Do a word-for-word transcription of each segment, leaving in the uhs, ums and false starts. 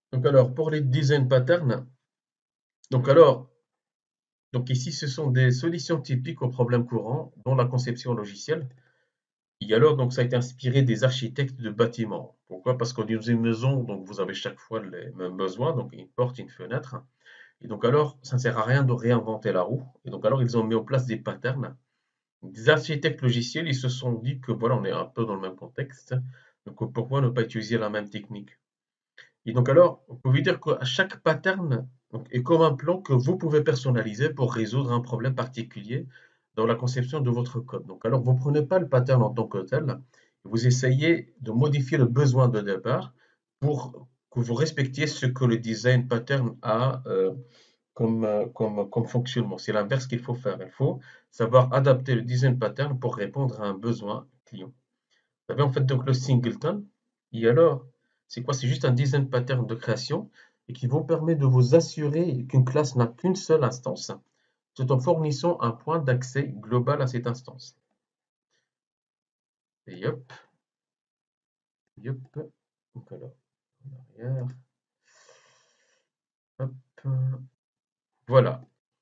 Donc alors, pour les design patterns, donc alors, donc ici, ce sont des solutions typiques aux problèmes courants dans la conception logicielle. Et alors, donc, ça a été inspiré des architectes de bâtiments. Pourquoi? Parce qu'on dit une maison, donc vous avez chaque fois les mêmes besoins, donc une porte, une fenêtre. Et donc alors, ça ne sert à rien de réinventer la roue. Et donc alors, ils ont mis en place des patterns. Des architectes logiciels, ils se sont dit que voilà, on est un peu dans le même contexte. Donc pourquoi ne pas utiliser la même technique? Et donc alors, vous pouvez dire qu'à chaque pattern donc, est comme un plan que vous pouvez personnaliser pour résoudre un problème particulier dans la conception de votre code. Donc alors, vous ne prenez pas le pattern en tant que tel, vous essayez de modifier le besoin de départ pour que vous respectiez ce que le design pattern a euh, comme, euh, comme, comme fonctionnement. C'est l'inverse qu'il faut faire. Il faut savoir adapter le design pattern pour répondre à un besoin client. Vous avez en fait donc le singleton. Et alors, c'est quoi? C'est juste un design pattern de création et qui vous permet de vous assurer qu'une classe n'a qu'une seule instance, tout en fournissant un point d'accès global à cette instance. Et hop, et hop. Donc alors, en arrière. Hop. Voilà.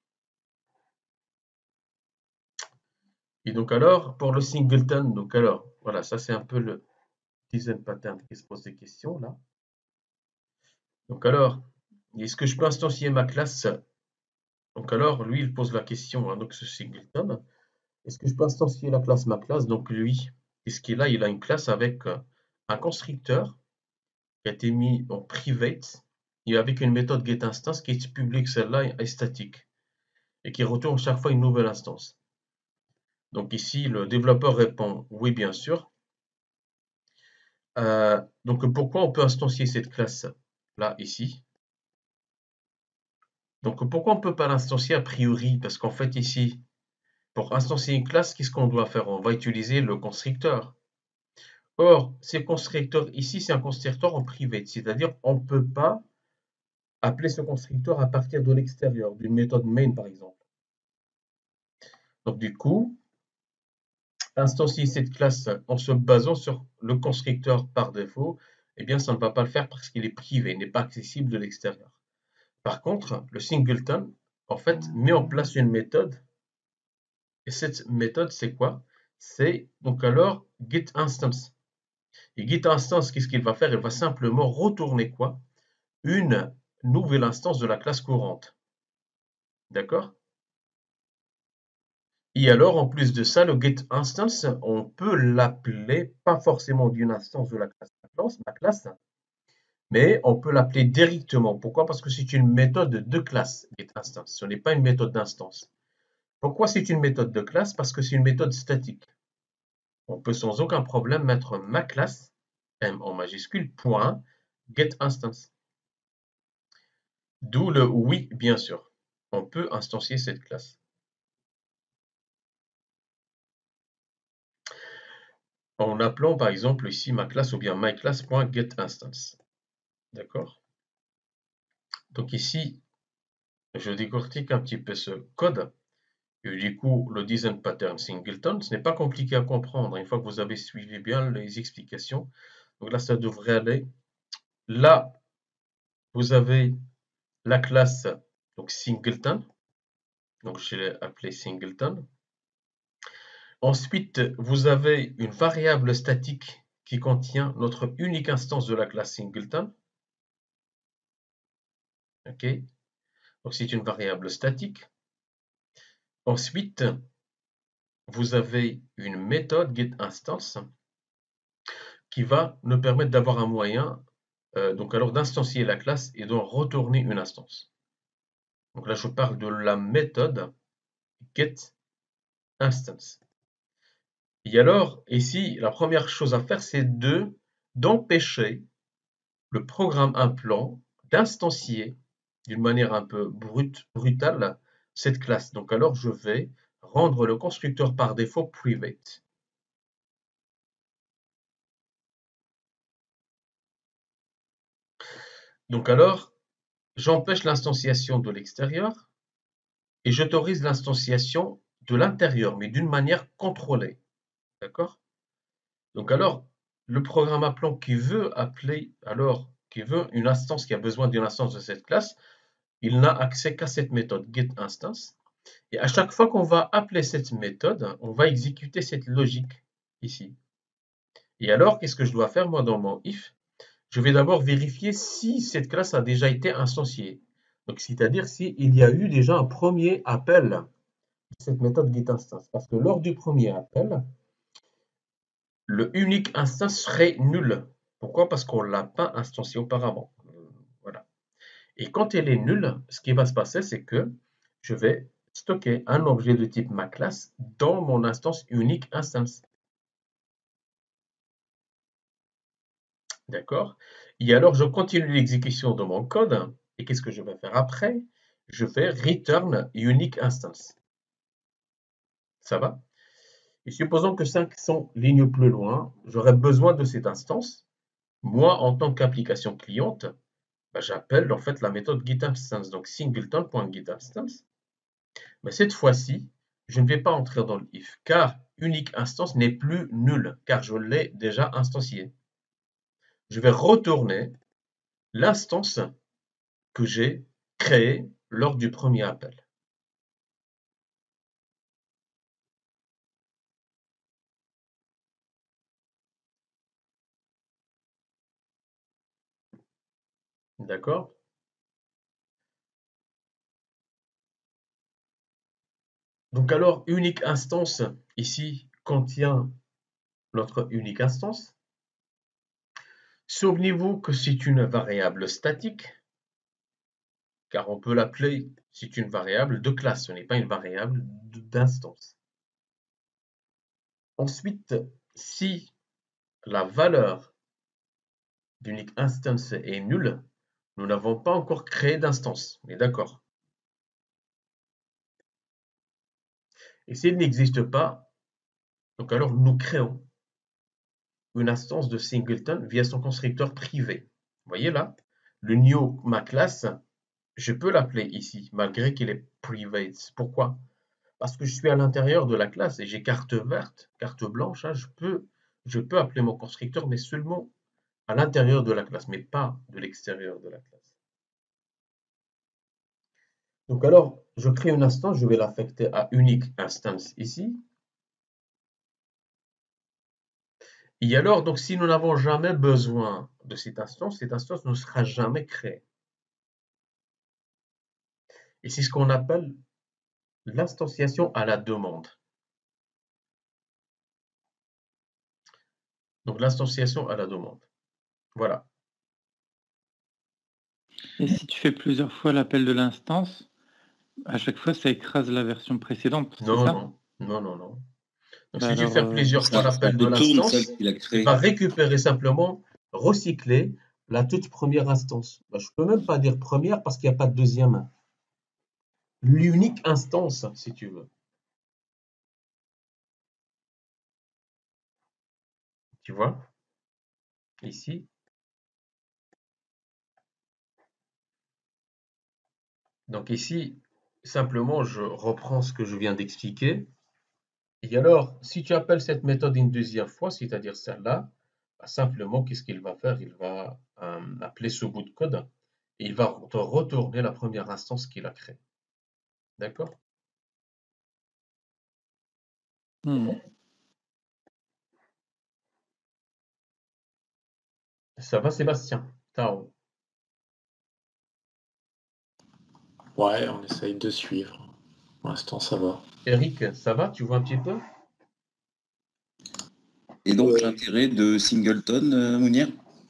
Et donc alors, pour le singleton, donc alors, voilà, ça c'est un peu le design pattern qui se pose des questions là. Donc alors, est-ce que je peux instancier ma classe? Donc alors, lui, il pose la question, hein, donc ce singleton. Est-ce que je peux instancier la classe ma classe? Donc lui, qu'est-ce qu'il a? Il a une classe avec euh, un constructeur qui a été mis en private et avec une méthode getInstance qui est publique, celle-là est statique et qui retourne chaque fois une nouvelle instance. Donc ici, le développeur répond oui, bien sûr. Euh, donc pourquoi on peut instancier cette classe là, ici? Donc pourquoi on ne peut pas l'instancier a priori? Parce qu'en fait ici, pour instancier une classe, qu'est-ce qu'on doit faire? On va utiliser le constructeur. Or, ce constructeur ici, c'est un constructeur en privé, c'est-à-dire on ne peut pas appeler ce constructeur à partir de l'extérieur, d'une méthode main par exemple. Donc du coup, instancier cette classe en se basant sur le constructeur par défaut, eh bien ça ne va pas le faire parce qu'il est privé, il n'est pas accessible de l'extérieur. Par contre, le singleton, en fait, met en place une méthode. Et cette méthode, c'est quoi? C'est donc alors getInstance. Et getInstance, qu'est-ce qu'il va faire? Il va simplement retourner quoi? Une nouvelle instance de la classe courante. D'accord? Et alors, en plus de ça, le getInstance, on peut l'appeler pas forcément d'une instance de la classe, la classe, mais on peut l'appeler directement. Pourquoi? Parce que c'est une méthode de classe, getInstance. Ce n'est pas une méthode d'instance. Pourquoi c'est une méthode de classe? Parce que c'est une méthode statique. On peut sans aucun problème mettre ma classe, M en majuscule, point, getInstance. D'où le oui, bien sûr. On peut instancier cette classe. En appelant par exemple ici ma classe ou bien myClass.getInstance. D'accord? Donc ici, je décortique un petit peu ce code. Et du coup, le design pattern singleton, ce n'est pas compliqué à comprendre une fois que vous avez suivi bien les explications. Donc là, ça devrait aller. Là, vous avez la classe donc singleton. Donc je l'ai appelé singleton. Ensuite, vous avez une variable statique qui contient notre unique instance de la classe singleton. OK? Donc c'est une variable statique. Ensuite, vous avez une méthode getInstance qui va nous permettre d'avoir un moyen euh, donc alors d'instancier la classe et d'en retourner une instance. Donc là, je parle de la méthode getInstance. Et alors, ici, la première chose à faire, c'est de d'empêcher le programme implant d'instancier d'une manière un peu brute, brutale cette classe. Donc alors, je vais rendre le constructeur par défaut private. Donc alors, j'empêche l'instanciation de l'extérieur et j'autorise l'instanciation de l'intérieur, mais d'une manière contrôlée. D'accord? Donc alors, le programme appelant qui veut appeler, alors qui veut une instance qui a besoin d'une instance de cette classe, il n'a accès qu'à cette méthode getInstance. Et à chaque fois qu'on va appeler cette méthode, on va exécuter cette logique ici. Et alors, qu'est-ce que je dois faire moi dans mon if? Je vais d'abord vérifier si cette classe a déjà été instanciée. Donc, c'est-à-dire s'il y a eu déjà un premier appel de cette méthode getInstance. Parce que lors du premier appel, le unique instance serait nul. Pourquoi? Parce qu'on ne l'a pas instancié auparavant. Voilà. Et quand elle est nulle, ce qui va se passer, c'est que je vais stocker un objet de type ma classe dans mon instance unique instance. D'accord? Et alors, je continue l'exécution de mon code. Et qu'est-ce que je vais faire après? Je vais return unique instance. Ça va? Et supposons que cinq cents lignes plus loin, j'aurai besoin de cette instance. Moi, en tant qu'application cliente, bah, j'appelle en fait la méthode getInstance, donc singleton.getInstance. Mais cette fois-ci, je ne vais pas entrer dans le if, car unique instance n'est plus nulle, car je l'ai déjà instancié. Je vais retourner l'instance que j'ai créée lors du premier appel. D'accord? Donc alors, unique instance, ici, contient notre unique instance. Souvenez-vous que c'est une variable statique, car on peut l'appeler, c'est une variable de classe, ce n'est pas une variable d'instance. Ensuite, si la valeur d'unique instance est nulle, nous n'avons pas encore créé d'instance. On est d'accord? Et s'il n'existe pas, donc alors nous créons une instance de singleton via son constructeur privé. Vous voyez là, le new ma classe, je peux l'appeler ici, malgré qu'il est private. Pourquoi? Parce que je suis à l'intérieur de la classe et j'ai carte verte, carte blanche, hein, je peux, je peux appeler mon constructeur, mais seulement à l'intérieur de la classe, mais pas de l'extérieur de la classe. Donc alors, je crée une instance, je vais l'affecter à unique instance ici. Et alors, donc si nous n'avons jamais besoin de cette instance, cette instance ne sera jamais créée. Et c'est ce qu'on appelle l'instanciation à la demande. Donc l'instanciation à la demande. Voilà. Et si tu fais plusieurs fois l'appel de l'instance, à chaque fois, ça écrase la version précédente, c'est Non, ça? non, non, non, non. Donc Bah si tu alors, fais euh, plusieurs fois Ça, ça l'appel de retourne celle l'instance, qu'il a il créée. va récupérer simplement, recycler la toute première instance. Ben, je ne peux même pas dire première parce qu'il n'y a pas de deuxième. L'unique instance, si tu veux. Tu vois? Ici. Donc ici, simplement, je reprends ce que je viens d'expliquer. Et alors, si tu appelles cette méthode une deuxième fois, c'est-à-dire celle-là, bah, simplement, qu'est-ce qu'il va faire? Il va euh, appeler ce bout de code et il va te retourner la première instance qu'il a créée. D'accord? hmm. Ça va, Sébastien? Tao. Ouais, on essaye de suivre. Pour l'instant, ça va. Eric, ça va? Tu vois un petit peu? Et donc Ouais. l'intérêt de Singleton, euh, Mounir?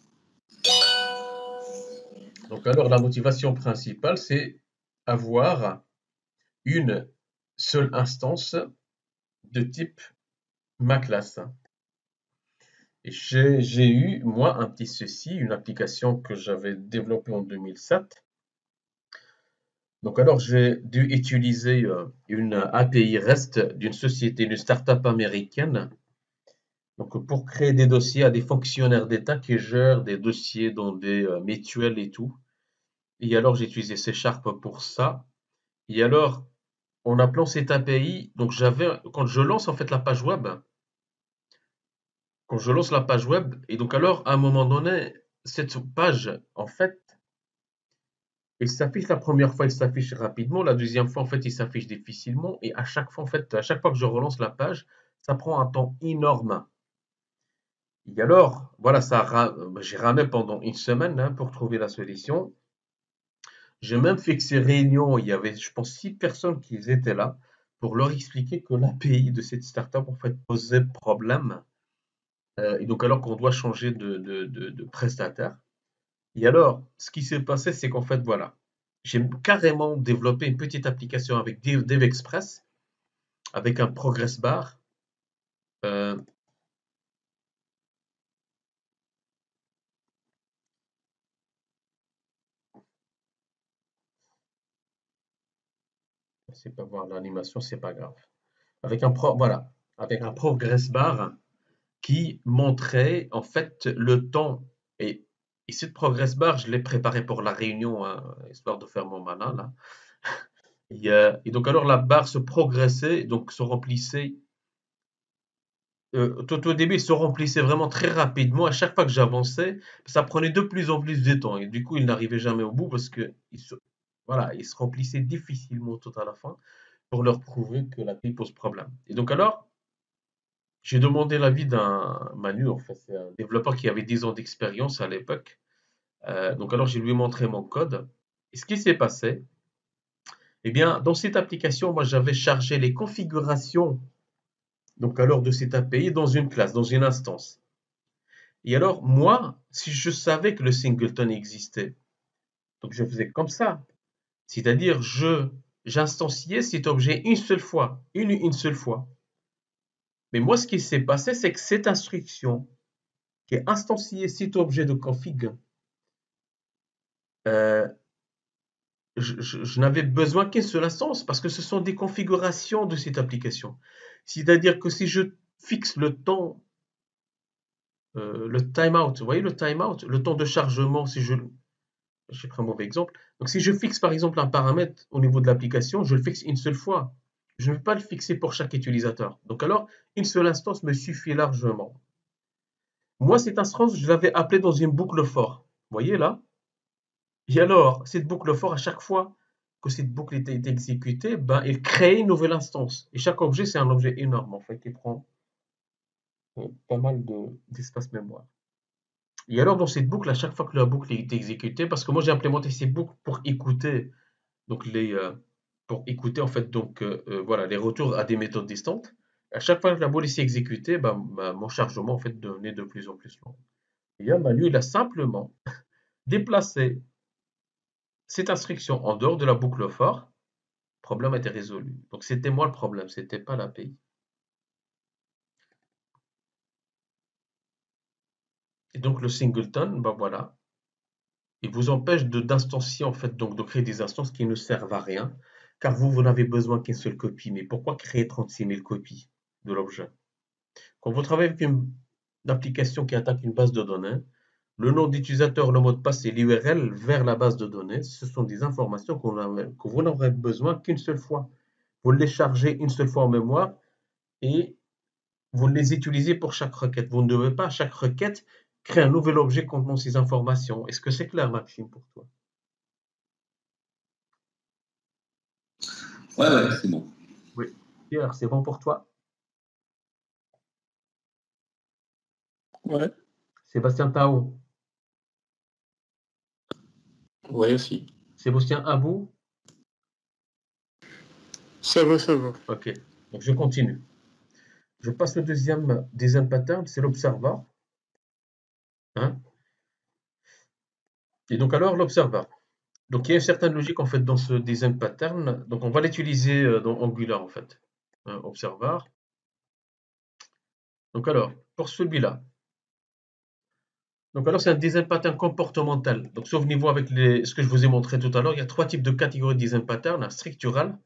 Donc alors, la motivation principale, c'est avoir une seule instance de type ma classe. Et j'ai j'ai eu, moi, un petit souci, une application que j'avais développée en deux mille sept. Donc alors, j'ai dû utiliser euh, une A P I REST d'une société, d'une start-up américaine. Donc pour créer des dossiers à des fonctionnaires d'État qui gèrent des dossiers dans des euh, mutuelles et tout. Et alors, j'ai utilisé C Sharp pour ça. Et alors, en appelant cette A P I, donc j'avais, quand je lance en fait la page web, quand je lance la page web, et donc alors, à un moment donné, cette page, en fait, il s'affiche la première fois, il s'affiche rapidement, la deuxième fois, en fait, il s'affiche difficilement, et à chaque fois, en fait, à chaque fois que je relance la page, ça prend un temps énorme. Et alors, voilà, ça, ra- j'ai ramé pendant une semaine hein, pour trouver la solution. J'ai même fixé réunion, il y avait, je pense, six personnes qui étaient là pour leur expliquer que l'A P I de cette startup, en fait, posait problème. Euh, et donc, alors qu'on doit changer de, de, de, de prestataire. Et alors, ce qui s'est passé, c'est qu'en fait, voilà, j'ai carrément développé une petite application avec Dev, DevExpress, avec un progress bar. Euh, c'est pas voir l'animation, c'est pas grave. Avec un pro, voilà, avec un progress bar qui montrait en fait le temps. Et, et cette progress bar, je l'ai préparé pour la réunion, hein, histoire de faire mon malin là. Et, euh, et donc alors la barre se progressait, donc se remplissait. Euh, tout au début, il se remplissait vraiment très rapidement. À chaque fois que j'avançais, ça prenait de plus en plus de temps. Et du coup, il n'arrivait jamais au bout parce que il se, voilà, il se remplissait difficilement tout à la fin pour leur prouver que la pile pose problème. Et donc alors, j'ai demandé l'avis d'un Manu, en fait, c'est un développeur qui avait dix ans d'expérience à l'époque. Euh, donc alors, je lui ai montré mon code. Et ce qui s'est passé, eh bien, dans cette application, moi, j'avais chargé les configurations donc alors de cette A P I dans une classe, dans une instance. Et alors, moi, si je savais que le singleton existait, donc je faisais comme ça. C'est-à-dire, je, j'instanciais cet objet une seule fois, une, une seule fois. Mais moi, ce qui s'est passé, c'est que cette instruction qui est instanciée cet objet de config, euh, je, je- je n'avais besoin qu'une seule instance parce que ce sont des configurations de cette application. C'est-à-dire que si je fixe le temps, euh, le timeout, vous voyez le timeout, le temps de chargement, si je, j'ai pris un mauvais exemple. Donc, si je fixe par exemple un paramètre au niveau de l'application, je le fixe une seule fois. Je ne vais pas le fixer pour chaque utilisateur. Donc, alors, une seule instance me suffit largement. Moi, cette instance, je l'avais appelée dans une boucle for. Vous voyez là? Et alors, cette boucle for, à chaque fois que cette boucle était exécutée, ben, elle crée une nouvelle instance. Et chaque objet, c'est un objet énorme, en fait, qui prend euh, pas mal de- d'espace mémoire. Et alors, dans cette boucle, à chaque fois que la boucle est exécutée, parce que moi, j'ai implémenté ces boucles pour écouter donc les, euh, pour écouter en fait donc euh, euh, voilà les retours à des méthodes distantes. À chaque fois que la police est exécutée, bah, bah, mon chargement en fait devenait de plus en plus long. Et là, bah, lui, il a simplement déplacé cette instruction en dehors de la boucle for. Le problème était résolu. Donc c'était moi le problème, c'était pas l'A P I. Et donc le singleton, bah voilà, il vous empêche de d'instancier en fait donc de créer des instances qui ne servent à rien, car vous vous n'avez besoin qu'une seule copie. Mais pourquoi créer trente-six mille copies de l'objet? Quand vous travaillez avec une application qui attaque une base de données, le nom d'utilisateur, le mot de passe et l'U R L vers la base de données, ce sont des informations qu'on a- que vous n'aurez besoin qu'une seule fois. Vous les chargez une seule fois en mémoire et vous les utilisez pour chaque requête. Vous ne devez pas à chaque requête créer un nouvel objet contenant ces informations. Est-ce que c'est clair, Maxime, pour toi? Ouais, ouais, c'est bon. Oui. Pierre, c'est bon pour toi? Ouais. Sébastien Tao, Oui, aussi. Sébastien Abou? Ça va, ça va. Ok, donc je continue. Je passe le deuxième design pattern, c'est l'observer. Hein. Et donc alors l'observer. Donc il y a une certaine logique en fait dans ce design pattern. Donc on va l'utiliser euh, dans Angular en fait. Hein, observer. Donc alors, pour celui-là. Donc alors c'est un design pattern comportemental. Donc souvenez-vous avec les, ce que je vous ai montré tout à l'heure, il y a trois types de catégories de design pattern, un structural,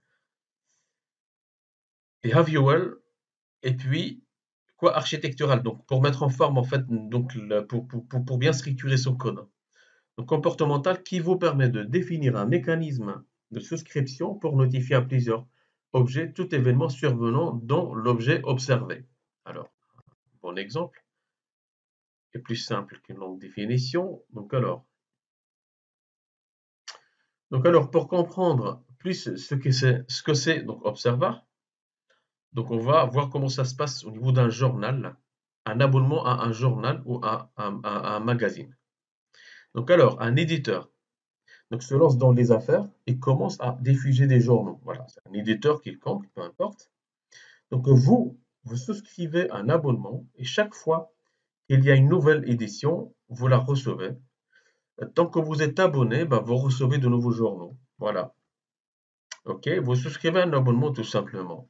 behavioral, et puis quoi architectural. Donc pour mettre en forme en fait, donc le- pour, pour, pour, pour bien structurer son code. Donc comportemental qui vous permet de définir un mécanisme de souscription pour notifier à plusieurs objets tout événement survenant dans l'objet observé. Alors, bon exemple. est plus simple qu'une longue définition. Donc alors, donc alors pour comprendre plus ce que c'est, ce que c'est donc Observer, donc on va voir comment ça se passe au niveau d'un journal, un abonnement à un journal ou à un, à un magazine. Donc alors, un éditeur donc, se lance dans les affaires et commence à diffuser des journaux. Voilà, c'est un éditeur quelconque, peu importe. Donc vous, vous souscrivez un abonnement et chaque fois qu'il y a une nouvelle édition, vous la recevez. Tant que vous êtes abonné, bah, vous recevez de nouveaux journaux. Voilà. OK, vous souscrivez un abonnement tout simplement.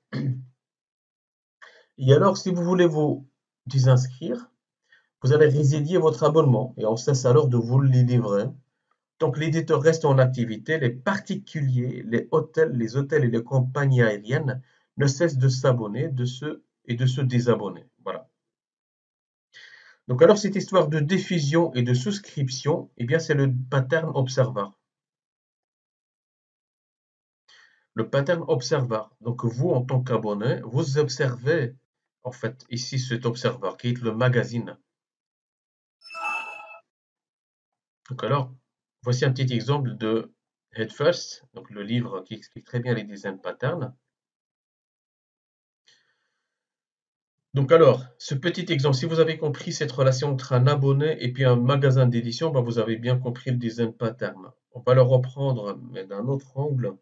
Et alors, si vous voulez vous désinscrire, vous allez résilier votre abonnement et on cesse alors de vous le livrer. Donc l'éditeur reste en activité, les particuliers, les hôtels, les hôtels et les compagnies aériennes ne cessent de s'abonner de se, et de se désabonner. Voilà. Donc alors cette histoire de diffusion et de souscription, eh bien c'est le pattern observer. Le pattern observer. Donc vous en tant qu'abonné, vous observez en fait ici cet observer qui est le magazine. Donc alors, voici un petit exemple de Head First, donc le livre qui explique très bien les design patterns. Donc alors, ce petit exemple, si vous avez compris cette relation entre un abonné et puis un magasin d'édition, ben vous avez bien compris le design pattern. On va le reprendre, mais d'un autre angle.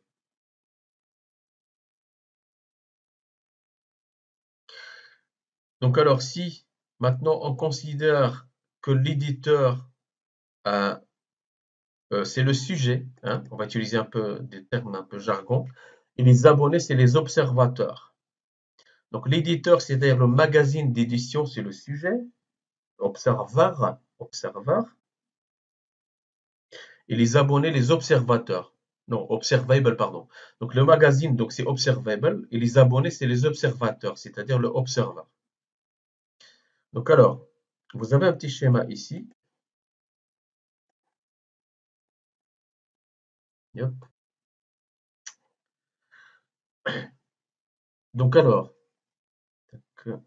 Donc alors, si maintenant on considère que l'éditeur, euh, euh, c'est le sujet, hein, on va utiliser un peu des termes un peu jargon, et les abonnés, c'est les observateurs. Donc l'éditeur, c'est-à-dire le magazine d'édition, c'est le sujet, observer, observer, et les abonnés, les observateurs. Non, observable, pardon. Donc le magazine, donc c'est observable, et les abonnés, c'est les observateurs, c'est-à-dire le observer. Donc alors, vous avez un petit schéma ici. Yep. Donc alors, tac.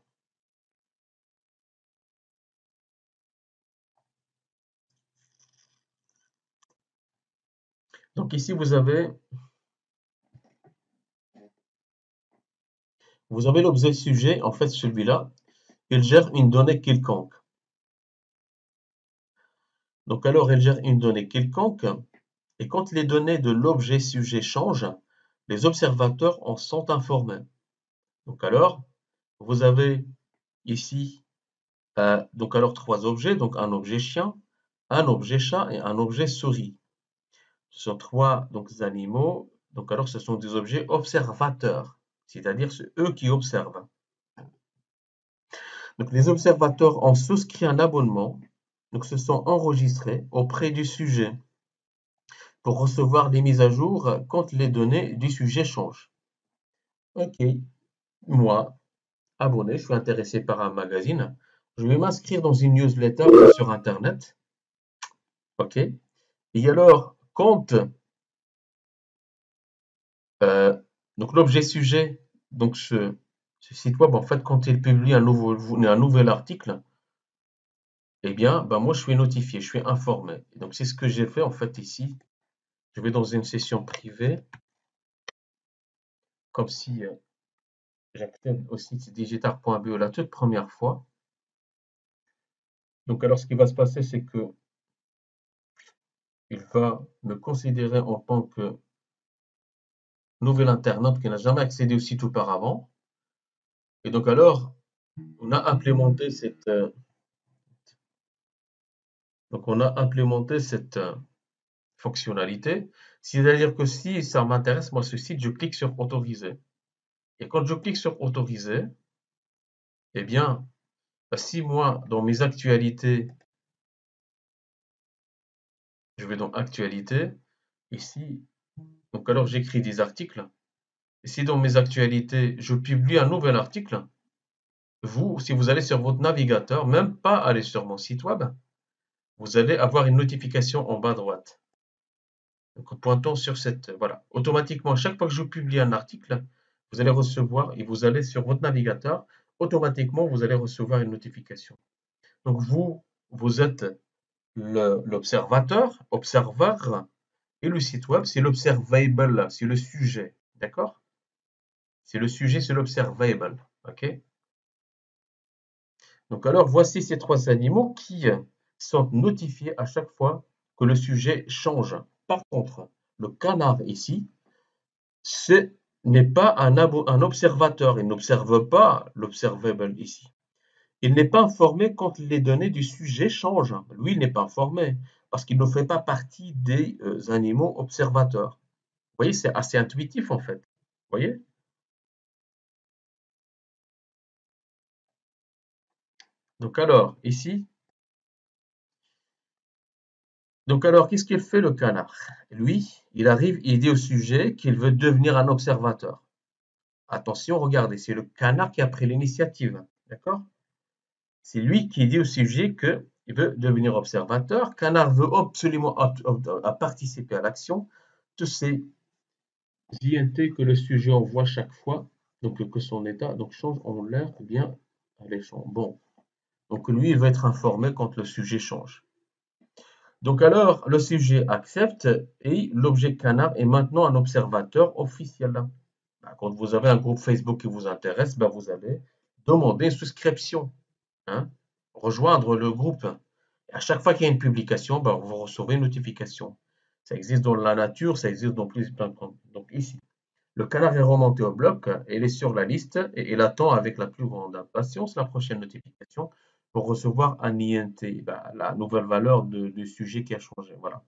Donc ici vous avez vous avez l'objet sujet, en fait celui-là, il gère une donnée quelconque. Donc alors il gère une donnée quelconque, et quand les données de l'objet sujet changent, les observateurs en sont informés. Donc alors, vous avez ici euh, donc alors trois objets, donc un objet chien, un objet chat et un objet souris. Ce sont trois donc, animaux, donc alors ce sont des objets observateurs, c'est-à-dire c'est eux qui observent. Donc les observateurs ont souscrit un abonnement, donc se sont enregistrés auprès du sujet pour recevoir des mises à jour quand les données du sujet changent. Ok, moi, abonné, je suis intéressé par un magazine, je vais m'inscrire dans une newsletter sur Internet. Ok, et alors, quand euh, donc l'objet sujet, donc ce, ce site web, en fait, quand il publie un, nouveau, un nouvel article, eh bien, ben moi, je suis notifié, je suis informé. Et donc, c'est ce que j'ai fait, en fait, ici. Je vais dans une session privée, comme si euh, j'accède au site digitar point be la toute première fois. Donc, alors, ce qui va se passer, c'est que il va me considérer en tant que nouvel internaute qui n'a jamais accédé au site auparavant. Et donc, alors, on a implémenté cette, euh, donc on a implémenté cette euh, fonctionnalité. C'est-à-dire que si ça m'intéresse, moi, ce site, je clique sur autoriser. Et quand je clique sur autoriser, eh bien, si moi, dans mes actualités, je vais dans actualités, ici, donc alors j'écris des articles. Et si dans mes actualités, je publie un nouvel article, vous, si vous allez sur votre navigateur, même pas aller sur mon site web, vous allez avoir une notification en bas à droite. Donc, pointant sur cette, voilà, automatiquement, chaque fois que je publie un article, vous allez recevoir, et vous allez sur votre navigateur, automatiquement, vous allez recevoir une notification. Donc, vous, vous êtes le- l'observateur, observer, et le site web, c'est l'observable, c'est le sujet. D'accord? C'est le sujet, c'est l'observable. OK? Donc alors, voici ces trois animaux qui euh, sont notifiés à chaque fois que le sujet change. Par contre, le canard ici, ce n'est pas un, abo- un observateur. Il n'observe pas l'observable ici. Il n'est pas informé quand les données du sujet changent. Lui, il n'est pas informé parce qu'il ne fait pas partie des euh, animaux observateurs. Vous voyez, c'est assez intuitif en fait. Vous voyez? Donc alors, ici, donc alors, qu'est-ce qu'il fait le canard? Lui, il arrive, il dit au sujet qu'il veut devenir un observateur. Attention, regardez, c'est le canard qui a pris l'initiative. D'accord? C'est lui qui dit au sujet qu'il veut devenir observateur. Canard veut absolument à, à participer à l'action. Tous ces I N T que le sujet envoie chaque fois, donc que son état donc change en l'air, eh bien alléchant. Bon, donc lui, il veut être informé quand le sujet change. Donc alors, le sujet accepte et l'objet canard est maintenant un observateur officiel. Ben, quand vous avez un groupe Facebook qui vous intéresse, ben vous allez demander une souscription, hein, rejoindre le groupe. Et à chaque fois qu'il y a une publication, ben, vous recevez une notification. Ça existe dans la nature, ça existe dans plus plein de comptes. Donc ici, le canard est remonté au bloc, il est sur la liste et il attend avec la plus grande impatience la prochaine notification pour recevoir un I N T, ben, la nouvelle valeur de- du sujet qui a changé. Voilà.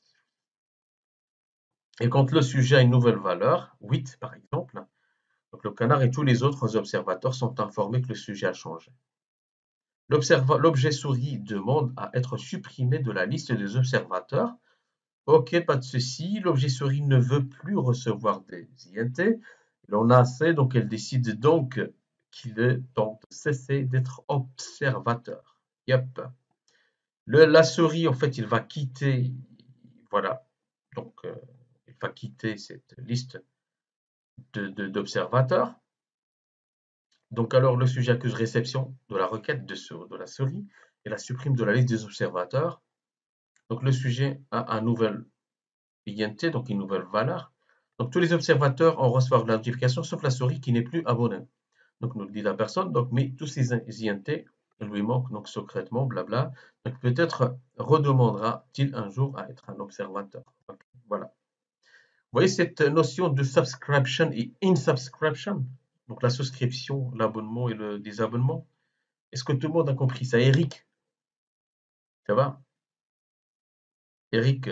Et quand le sujet a une nouvelle valeur, huit par exemple, donc le canard et tous les autres observateurs sont informés que le sujet a changé. L'objet souris demande à être supprimé de la liste des observateurs. Ok, pas de souci. L'objet souris ne veut plus recevoir des I N T. Il en a assez, donc elle décide donc qu'il est temps de cesser d'être observateur. Yep. Le, la souris, en fait, il va quitter, voilà, donc euh, il va quitter cette liste de, de, d'observateurs. Donc alors le sujet accuse réception de la requête de, de la souris et la supprime de la liste des observateurs. Donc le sujet a un nouvel I N T, donc une nouvelle valeur. Donc tous les observateurs en reçoivent la notification sauf la souris qui n'est plus abonnée. Donc nous le dit la personne, donc mais tous ces I N T lui manquent donc secrètement, blabla. Donc peut-être redemandera-t-il un jour à être un observateur. Okay, voilà. Vous voyez cette notion de subscription et insubscription, donc la souscription, l'abonnement et le désabonnement. Est-ce que tout le monde a compris ça? Eric, ça va? Eric,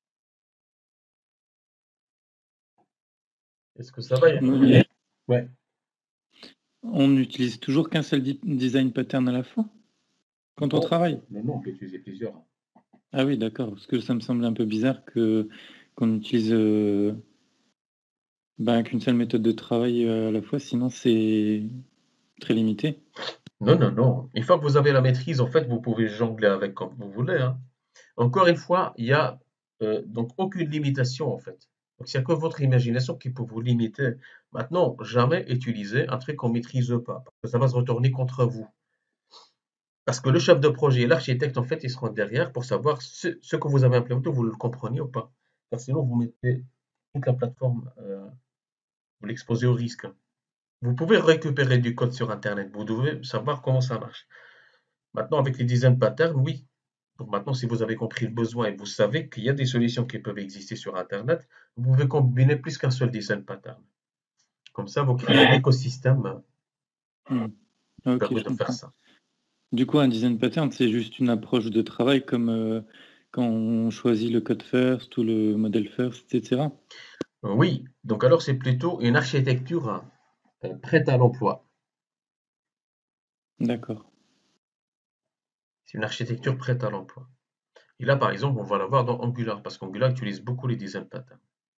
est-ce que ça va? Oui. Ouais. On n'utilise toujours qu'un seul design pattern à la fois quand on Non, travaille? non, non, on peut utiliser plusieurs. Ah oui, d'accord, parce que ça me semble un peu bizarre que qu'on utilise euh, ben, qu'une seule méthode de travail euh, à la fois, sinon c'est très limité. Non, non, non. Une fois que vous avez la maîtrise, en fait, vous pouvez jongler avec comme vous voulez, hein. Encore une fois, il n'y a euh, donc aucune limitation, en fait. Donc, il n'y a que votre imagination qui peut vous limiter. Maintenant, jamais utiliser un truc qu'on ne maîtrise pas, parce que ça va se retourner contre vous. Parce que le chef de projet et l'architecte, en fait, ils seront derrière pour savoir ce, ce que vous avez implémenté, vous le comprenez ou pas. Car sinon, vous mettez toute la plateforme, euh, vous l'exposez au risque. Vous pouvez récupérer du code sur Internet, vous devez savoir comment ça marche. Maintenant, avec les design patterns, oui. Donc maintenant, si vous avez compris le besoin et vous savez qu'il y a des solutions qui peuvent exister sur Internet, vous pouvez combiner plus qu'un seul design pattern. Comme ça, vous créez un écosystème Hmm. qui Ok, permet je de faire comprends. ça. Du coup, un design pattern, c'est juste une approche de travail comme euh, quand on choisit le code first ou le modèle first, et cetera. Oui, donc alors c'est plutôt une architecture euh, prête à l'emploi. D'accord. C'est une architecture prête à l'emploi. Et là, par exemple, on va l'avoir dans Angular, parce qu'Angular utilise beaucoup les design patterns.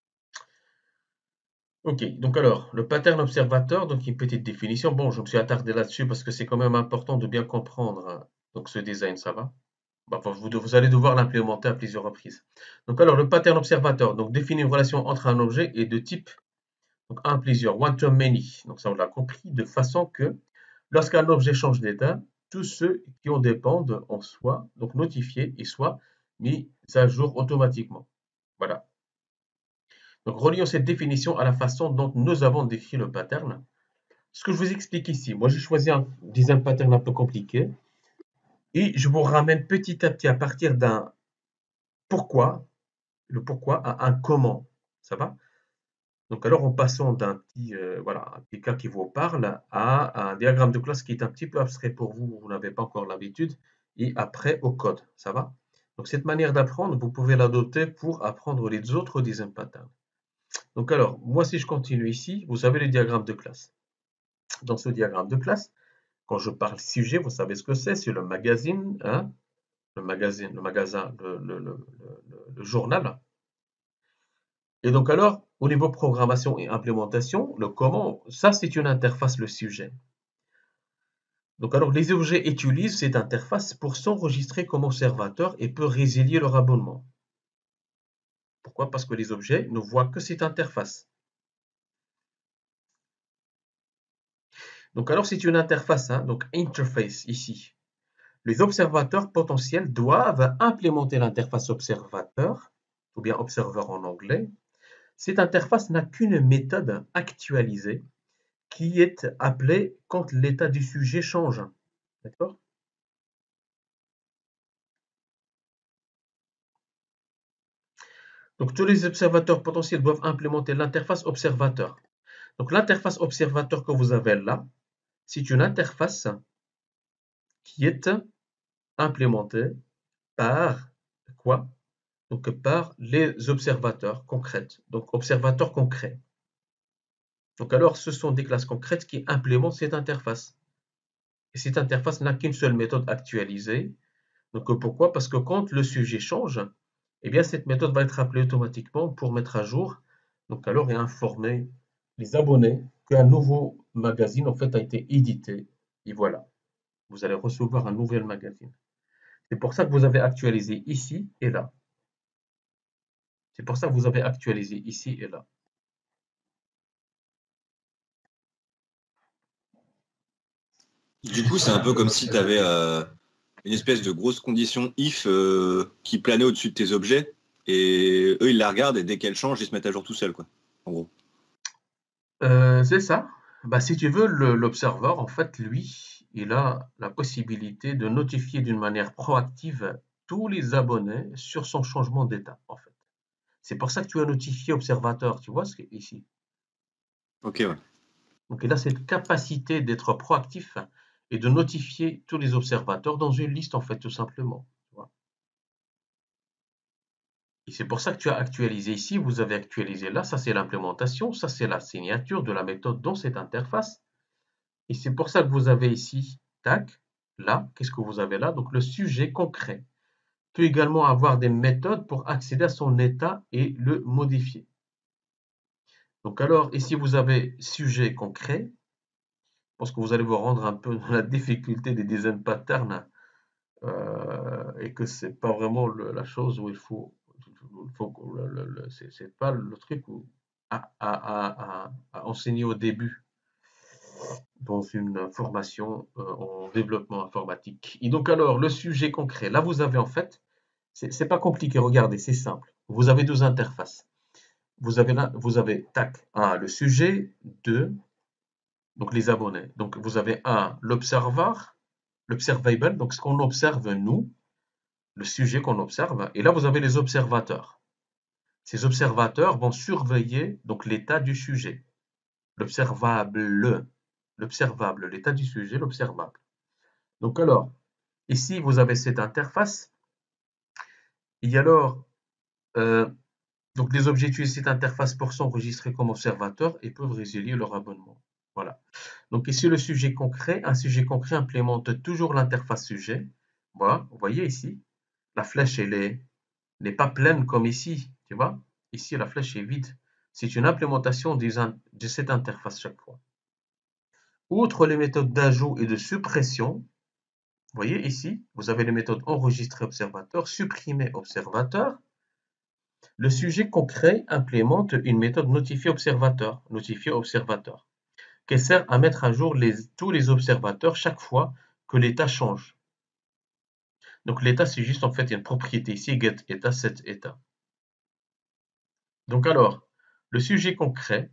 Ok, donc alors, le pattern observateur, donc une petite définition. Bon, je me suis attardé là-dessus parce que c'est quand même important de bien comprendre hein, donc ce design, ça va? Bah, vous, vous allez devoir l'implémenter à plusieurs reprises. Donc alors, le pattern observateur, donc définit une relation entre un objet et de type, donc un, plusieurs, one to many. Donc ça, on l'a compris, de façon que lorsqu'un objet change d'état, tous ceux qui en dépendent en soient donc notifiés et soient mis à jour automatiquement. Voilà. Donc, relions cette définition à la façon dont nous avons décrit le pattern. Ce que je vous explique ici, moi j'ai choisi un design pattern un peu compliqué et je vous ramène petit à petit à partir d'un pourquoi, le pourquoi à un comment. Ça va? Donc alors en passant d'un petit, euh, voilà, un petit cas qui vous parle à un diagramme de classe qui est un petit peu abstrait pour vous, vous n'avez pas encore l'habitude, et après au code. Ça va? Donc cette manière d'apprendre, vous pouvez l'adopter pour apprendre les autres design patterns. Donc alors, moi si je continue ici, vous avez le diagramme de classe. Dans ce diagramme de classe, quand je parle sujet, vous savez ce que c'est, c'est le magazine, hein, le magazine, le magasin, le, le, le, le, le journal. Et donc alors, au niveau programmation et implémentation, le comment, ça c'est une interface, le sujet. Donc alors, les objets utilisent cette interface pour s'enregistrer comme observateur et peuvent résilier leur abonnement. Pourquoi? Parce que les objets ne voient que cette interface. Donc alors, c'est une interface, hein, donc interface ici. Les observateurs potentiels doivent implémenter l'interface observateur, ou bien observer en anglais. Cette interface n'a qu'une méthode actualisée qui est appelée quand l'état du sujet change. D'accord? Donc tous les observateurs potentiels doivent implémenter l'interface observateur. Donc l'interface observateur que vous avez là, c'est une interface qui est implémentée par quoi? Donc par les observateurs concrets. Donc observateurs concrets. Donc alors, ce sont des classes concrètes qui implémentent cette interface. Et cette interface n'a qu'une seule méthode actualisée. Donc pourquoi? Parce que quand le sujet change, eh bien cette méthode va être appelée automatiquement pour mettre à jour. Donc alors et informer les abonnés qu'un nouveau magazine en fait a été édité. Et voilà, vous allez recevoir un nouvel magazine. C'est pour ça que vous avez actualisé ici et là. C'est pour ça que vous avez actualisé ici et là. Du coup, c'est un peu comme si tu avais euh, une espèce de grosse condition if euh, qui planait au-dessus de tes objets, et eux, ils la regardent, et dès qu'elle change, ils se mettent à jour tout seuls, quoi, en gros. Euh, c'est ça. Bah, si tu veux, le- l'observeur, en fait, lui, il a la possibilité de notifier d'une manière proactive tous les abonnés sur son changement d'état, en fait. C'est pour ça que tu as notifié observateur, tu vois ce qui est ici. Ok, ouais. Donc, il a cette capacité d'être proactif et de notifier tous les observateurs dans une liste, en fait, tout simplement. Tu vois. Et c'est pour ça que tu as actualisé ici, vous avez actualisé là, ça c'est l'implémentation, ça c'est la signature de la méthode dans cette interface. Et c'est pour ça que vous avez ici, tac, là, qu'est-ce que vous avez là? Donc le sujet concret peut également avoir des méthodes pour accéder à son état et le modifier. Donc alors, ici vous avez sujet concret. Je pense que vous allez vous rendre un peu dans la difficulté des design patterns euh, et que c'est pas vraiment le- la chose où il faut, il faut le- le- le- c'est c'est pas le truc où, à, à- à- à- à enseigner au début dans une formation euh, en développement informatique. Et donc alors, le sujet concret, là vous avez en fait, c'est c'est pas compliqué, regardez, c'est simple. Vous avez deux interfaces. Vous avez là, vous avez, tac, un, le sujet, deux, donc les abonnés. Donc vous avez un, l'observer, l'observable, donc ce qu'on observe nous, le sujet qu'on observe, et là vous avez les observateurs. Ces observateurs vont surveiller donc l'état du sujet. L'observable, l'observable, l'état du sujet, l'observable. Donc alors, ici, vous avez cette interface. Et alors, euh, donc les objets utilisent cette interface pour s'enregistrer comme observateurs et peuvent résilier leur abonnement. Voilà. Donc ici, le sujet concret, un sujet concret implémente toujours l'interface sujet. Voilà, vous voyez ici, la flèche, elle est, n'est pas pleine comme ici, tu vois. Ici, la flèche est vide. C'est une implémentation de cette interface chaque fois. Outre les méthodes d'ajout et de suppression, vous voyez ici, vous avez les méthodes enregistrer observateur, supprimer observateur. Le sujet concret implémente une méthode notifier observateur, notifier observateur, qui sert à mettre à jour les, tous les observateurs chaque fois que l'état change. Donc l'état, c'est juste en fait une propriété ici, get état, set état. Donc alors, le sujet concret,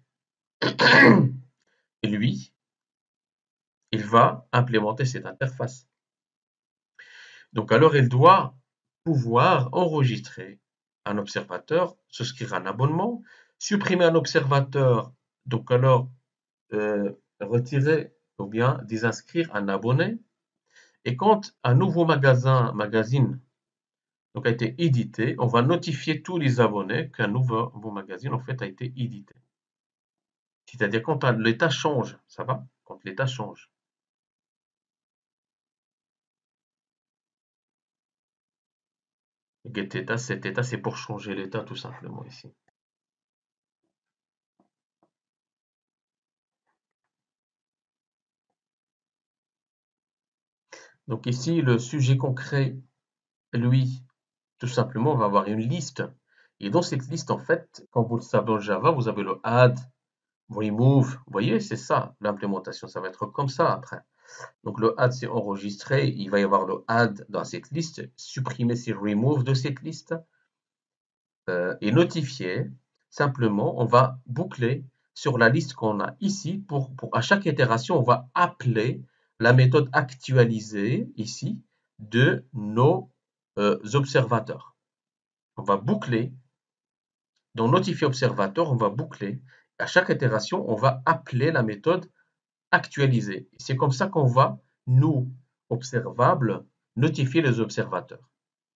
lui, il va implémenter cette interface. Donc alors, il doit pouvoir enregistrer un observateur, souscrire un abonnement, supprimer un observateur, donc alors euh, retirer ou bien désinscrire un abonné. Et quand un nouveau magasin, magazine donc, a été édité, on va notifier tous les abonnés qu'un nouveau, nouveau magazine en fait a été édité. C'est-à-dire quand l'état change, ça va? Quand l'état change. Get état, cet état, c'est pour changer l'état tout simplement ici. Donc ici, le sujet concret, lui, tout simplement, va avoir une liste. Et dans cette liste, en fait, comme vous le savez en Java, vous avez le add, remove. Vous voyez, c'est ça, l'implémentation. Ça va être comme ça après. Donc le add, c'est enregistré. Il va y avoir le add dans cette liste. Supprimer, c'est remove de cette liste. Euh, et notifier, simplement, on va boucler sur la liste qu'on a ici. Pour, pour, à chaque itération, on va appeler la méthode actualisée ici de nos euh, observateurs. On va boucler. Dans notifier observateur, on va boucler. À chaque itération, on va appeler la méthode actualisée. C'est comme ça qu'on va, nous, observables, notifier les observateurs.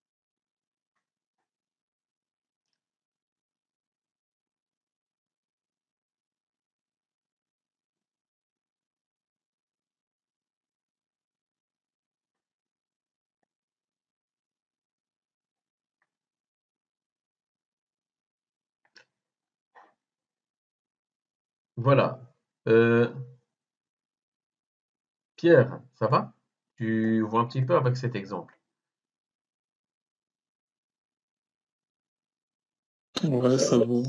Voilà. Euh, Pierre, ça va? Tu vois un petit peu avec cet exemple. Ouais, ça vaut.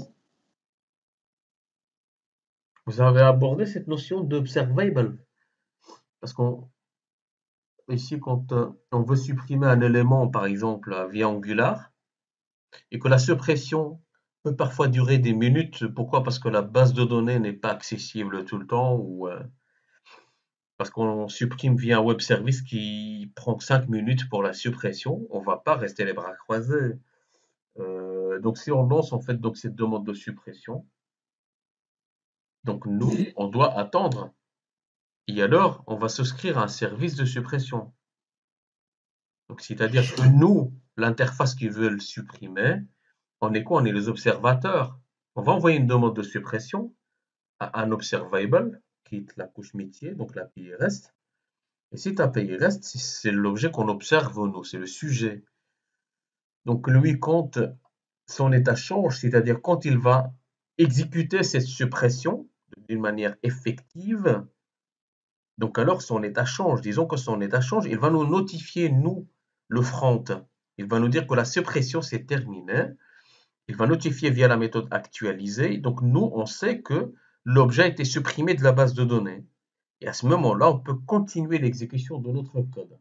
Vous avez abordé cette notion d'observable. Parce qu'on ici, quand euh, on veut supprimer un élément, par exemple, euh, via Angular, et que la suppression peut parfois durer des minutes. Pourquoi? Parce que la base de données n'est pas accessible tout le temps ou euh, parce qu'on supprime via un web service qui prend cinq minutes pour la suppression. On ne va pas rester les bras croisés. Euh, donc si on lance en fait donc cette demande de suppression, donc nous, on doit attendre. Et alors, on va souscrire à un service de suppression. Donc c'est-à-dire que nous, l'interface qui veut le supprimer, on est quoi? On est les observateurs. On va envoyer une demande de suppression à un observable, qui est la couche métier, donc l'A P I REST. Et cette A P I REST, c'est l'objet qu'on observe nous, c'est le sujet. Donc lui, quand son état change, c'est-à-dire quand il va exécuter cette suppression d'une manière effective, donc alors son état change. Disons que son état change, il va nous notifier, nous, le front. Il va nous dire que la suppression s'est terminée. Il va notifier via la méthode actualisée. Donc nous, on sait que l'objet a été supprimé de la base de données. Et à ce moment-là, on peut continuer l'exécution de notre code.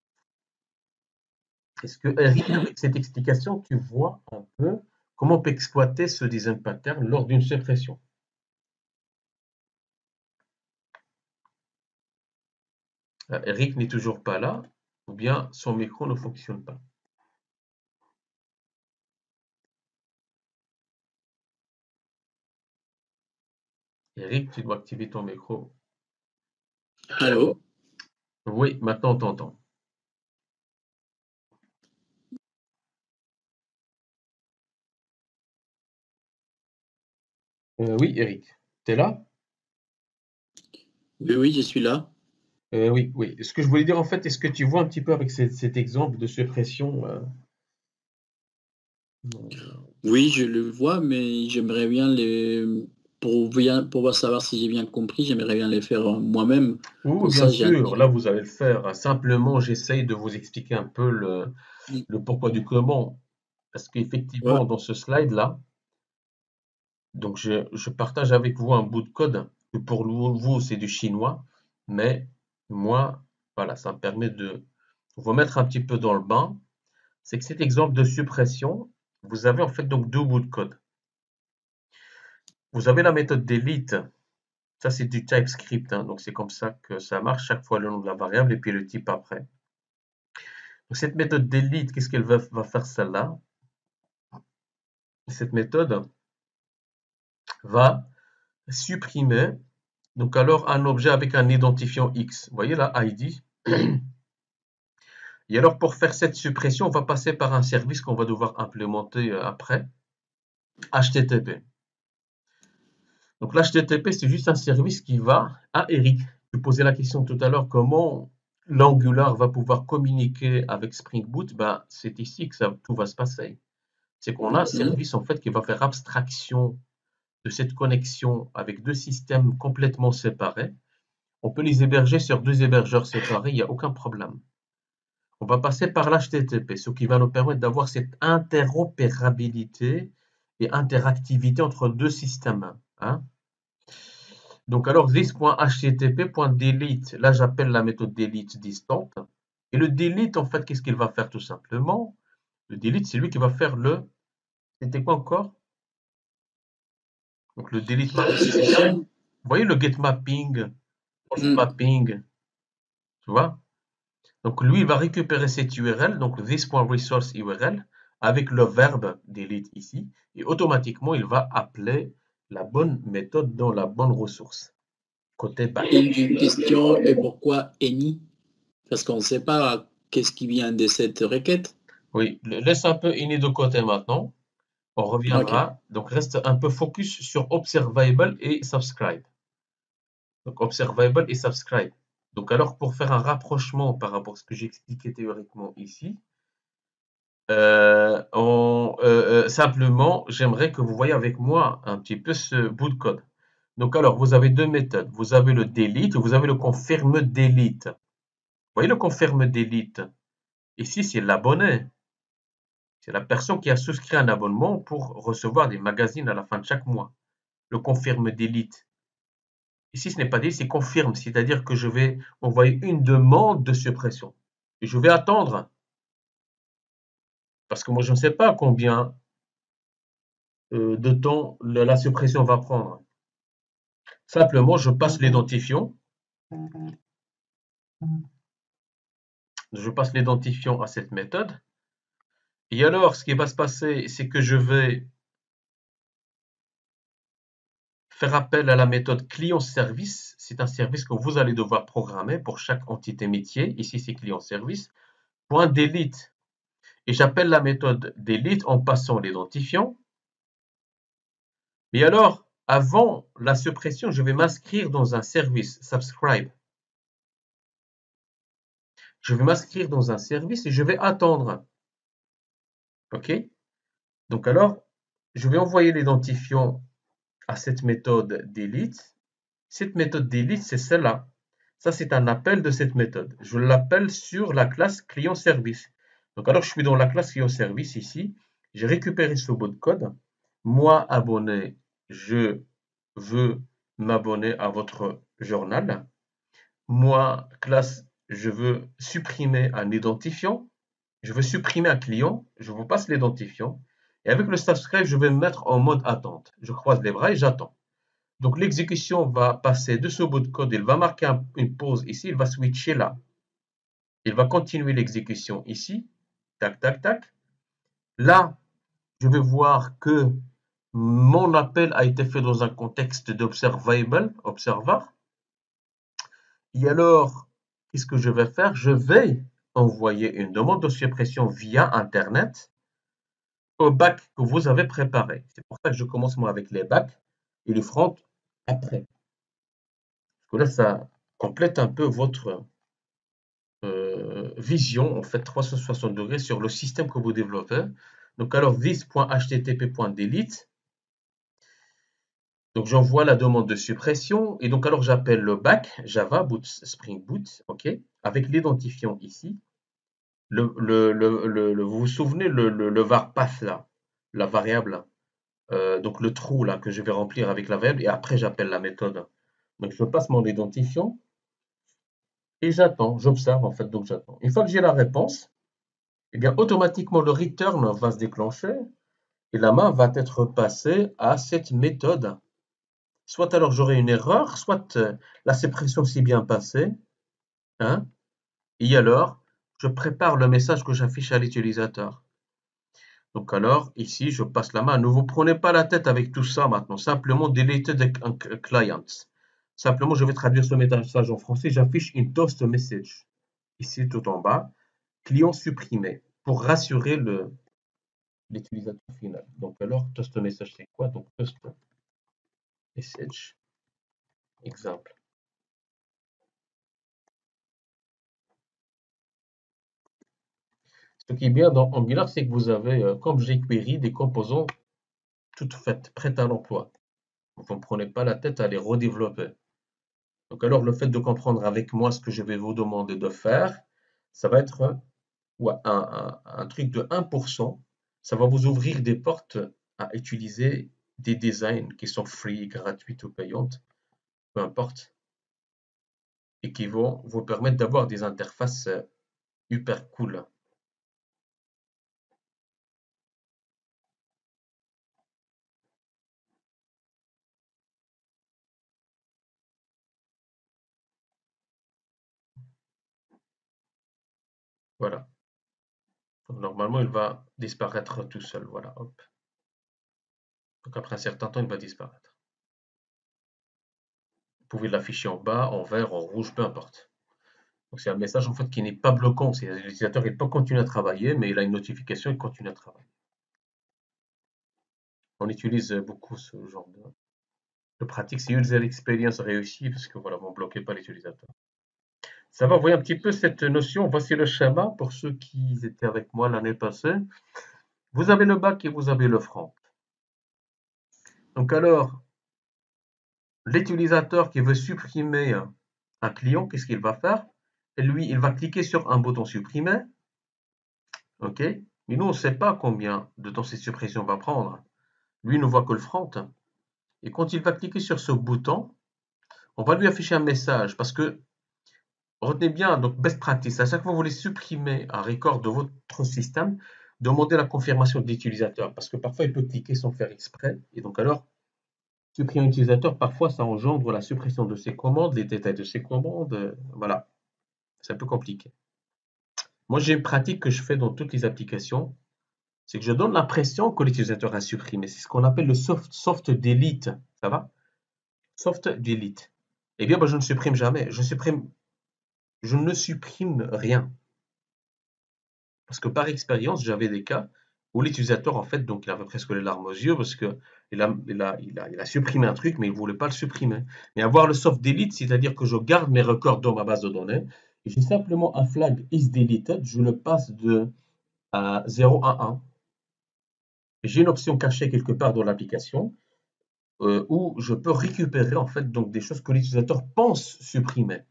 Est-ce que, Eric, avec cette explication, tu vois un peu comment on peut exploiter ce design pattern lors d'une suppression? Euh, Eric n'est toujours pas là, ou bien son micro ne fonctionne pas. Eric, tu dois activer ton micro. Allô? Oui, maintenant on t'entend. Euh, oui, Eric, tu es là? Oui, oui, je suis là. Euh, oui, oui. Ce que je voulais dire en fait, est-ce que tu vois un petit peu avec cet, cet exemple de suppression euh, Oui, je le vois, mais j'aimerais bien les... Pour, bien, pour savoir si j'ai bien compris, j'aimerais bien les faire moi-même. Oui, Pour bien ça, j'ai un sûr, petit- là vous allez le faire. Simplement, j'essaye de vous expliquer un peu le, le pourquoi du comment. Parce Ouais. qu'effectivement, dans ce slide-là, donc je, je partage avec vous un bout de code que pour vous, c'est du chinois, mais moi, Voilà, ça me permet de vous mettre un petit peu dans le bain. C'est que cet exemple de suppression, vous avez en fait donc deux bouts de code. Vous avez la méthode delete. Ça, c'est du TypeScript, hein, donc c'est comme ça que ça marche. Chaque fois le nom de la variable et puis le type après. Donc, cette méthode delete, qu'est-ce qu'elle va, va faire celle-là? Cette méthode va supprimer donc alors un objet avec un identifiant X. Vous voyez là, I D. Et alors pour faire cette suppression, on va passer par un service qu'on va devoir implémenter après, H T T P. Donc l'H T T P, c'est juste un service qui va... Ah Eric, tu posais la question tout à l'heure, comment l'Angular va pouvoir communiquer avec Spring Boot? Ben, c'est ici que ça, tout va se passer. C'est qu'on a un service en fait qui va faire abstraction de cette connexion avec deux systèmes complètement séparés. On peut les héberger sur deux hébergeurs séparés, il n'y a aucun problème. On va passer par l'H T T P, ce qui va nous permettre d'avoir cette interopérabilité et interactivité entre deux systèmes. Hein. Donc alors this.http.delete, là j'appelle la méthode delete distante. Et le delete, en fait, qu'est-ce qu'il va faire tout simplement? Le delete, c'est lui qui va faire le... C'était quoi encore? Donc le delete mapping. Vous voyez le get mapping, post mapping, tu vois? Donc lui, il va récupérer cette U R L, donc this.resource U R L, avec le verbe delete ici, et automatiquement, il va appeler la bonne méthode dans la bonne ressource. Côté back. Et une question, et pourquoi any? Parce qu'on ne sait pas qu'est-ce qui vient de cette requête. Oui, laisse un peu any de côté maintenant. On reviendra. Okay. Donc reste un peu focus sur observable et subscribe. Donc observable et subscribe. Donc alors pour faire un rapprochement par rapport à ce que j'ai expliqué théoriquement ici, euh, on, euh, euh, simplement j'aimerais que vous voyez avec moi un petit peu ce bout de code. Donc alors vous avez deux méthodes. Vous avez le delete, vous avez le confirme delete. Vous voyez le confirme delete? Ici c'est l'abonné. C'est la personne qui a souscrit un abonnement pour recevoir des magazines à la fin de chaque mois. Le confirme delete. Ici, ce n'est pas delete, c'est confirme, c'est-à-dire que je vais envoyer une demande de suppression. Et je vais attendre. Parce que moi, je ne sais pas combien euh, de temps la suppression va prendre. Simplement, je passe l'identifiant. Je passe l'identifiant à cette méthode. Et alors, ce qui va se passer, c'est que je vais faire appel à la méthode client-service. C'est un service que vous allez devoir programmer pour chaque entité métier. Ici, c'est client-service. Point delete. Et j'appelle la méthode delete en passant l'identifiant. Mais alors, avant la suppression, je vais m'inscrire dans un service subscribe. Je vais m'inscrire dans un service et je vais attendre. OK? Donc alors, je vais envoyer l'identifiant à cette méthode delete. Cette méthode delete, c'est celle-là. Ça, c'est un appel de cette méthode. Je l'appelle sur la classe client-service. Donc alors, je suis dans la classe client-service ici. J'ai récupéré ce bout de code. Moi, abonné, je veux m'abonner à votre journal. Moi, classe, je veux supprimer un identifiant. Je veux supprimer un client. Je vous passe l'identifiant. Et avec le subscribe, je vais me mettre en mode attente. Je croise les bras et j'attends. Donc l'exécution va passer de ce bout de code. Il va marquer un, une pause ici. Il va switcher là. Il va continuer l'exécution ici. Tac, tac, tac. Là, je vais voir que mon appel a été fait dans un contexte d'observable, observer. Et alors, qu'est-ce que je vais faire? Je vais envoyer une demande de suppression via Internet au bac que vous avez préparé. C'est pour ça que je commence moi avec les bacs et les front après. Parce que là, ça complète un peu votre euh, vision, en fait, trois cent soixante degrés sur le système que vous développez. Donc, alors, this.http.delete. Donc, j'envoie la demande de suppression. Et donc, alors, j'appelle le back Java boot, Spring Boot, OK, avec l'identifiant ici. Le, le, le, le, vous vous souvenez, le, le, le var path, là, la variable, là. Euh, donc le trou là que je vais remplir avec la variable. Et après, j'appelle la méthode. Donc, je passe mon identifiant. et j'attends, j'observe en fait, donc j'attends. Une fois que j'ai la réponse, eh bien automatiquement le return va se déclencher et la main va être passée à cette méthode. Soit alors j'aurai une erreur, soit euh, la suppression s'est bien passée, hein, et alors je prépare le message que j'affiche à l'utilisateur. Donc alors, ici, je passe la main à nouveau. Prenez pas la tête avec tout ça maintenant. Simplement, deleted clients. Simplement, je vais traduire ce message en français. J'affiche une toast message. Ici, tout en bas. Client supprimé. Pour rassurer le l'utilisateur final. Donc alors, toast message, c'est quoi? Donc toast message. Exemple. Ce qui est bien dans Angular, c'est que vous avez, euh, comme jQuery, des composants toutes faites, prêtes à l'emploi. Vous ne prenez pas la tête à les redévelopper. Donc alors, le fait de comprendre avec moi ce que je vais vous demander de faire, ça va être ouais, un, un- un truc de un pour cent. Ça va vous ouvrir des portes à utiliser des designs qui sont free, gratuites ou payantes, peu importe, et qui vont vous permettre d'avoir des interfaces euh, hyper cool. Voilà. Donc, normalement, il va disparaître tout seul. Voilà, hop. Donc après un certain temps, il va disparaître. Vous pouvez l'afficher en bas, en vert, en rouge, peu importe. Donc c'est un message en fait qui n'est pas bloquant. C'est l'utilisateur il peut continuer à travailler, mais il a une notification, il continue à travailler. On utilise beaucoup ce genre de, de pratique. C'est user experience réussie parce que voilà, vous ne bloquez pas l'utilisateur. Ça va, vous voyez un petit peu cette notion. Voici le schéma pour ceux qui étaient avec moi l'année passée. Vous avez le back et vous avez le front. Donc alors, l'utilisateur qui veut supprimer un client, qu'est-ce qu'il va faire? Et lui, il va cliquer sur un bouton supprimer. OK? Mais nous, on ne sait pas combien de temps cette suppression va prendre. Lui ne voit que le front. Et quand il va cliquer sur ce bouton, on va lui afficher un message parce que, retenez bien, donc best practice, à chaque fois que vous voulez supprimer un record de votre système, demandez la confirmation de l'utilisateur parce que parfois il peut cliquer sans faire exprès. Et donc alors, supprimer un utilisateur, parfois ça engendre la suppression de ses commandes, les détails de ses commandes. euh, Voilà, c'est un peu compliqué. Moi, j'ai une pratique que je fais dans toutes les applications, c'est que je donne l'impression que l'utilisateur a supprimé. C'est ce qu'on appelle le soft, soft delete. Ça va? Soft delete. Eh bien, moi, je ne supprime jamais. Je supprime, je ne supprime rien. Parce que par expérience, j'avais des cas où l'utilisateur, en fait, donc il avait presque les larmes aux yeux parce que il a, il a, il a, il a supprimé un truc, mais il ne voulait pas le supprimer. Mais avoir le soft delete, c'est-à-dire que je garde mes records dans ma base de données, et j'ai simplement un flag is deleted, je le passe de à zéro à un. J'ai une option cachée quelque part dans l'application euh, où je peux récupérer en fait donc des choses que l'utilisateur pense supprimer.